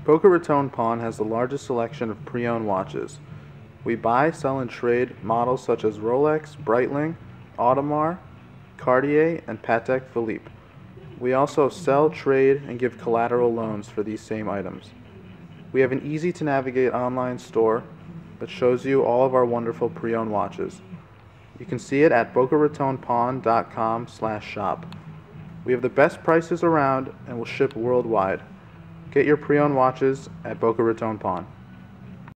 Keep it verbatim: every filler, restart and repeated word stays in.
Boca Raton Pawn has the largest selection of pre-owned watches. We buy, sell, and trade models such as Rolex, Breitling, Audemars, Cartier, and Patek Philippe. We also sell, trade, and give collateral loans for these same items. We have an easy-to-navigate online store that shows you all of our wonderful pre-owned watches. You can see it at boca raton pawn dot com slash shop. We have the best prices around and will ship worldwide. Get your pre-owned watches at Boca Raton Pawn.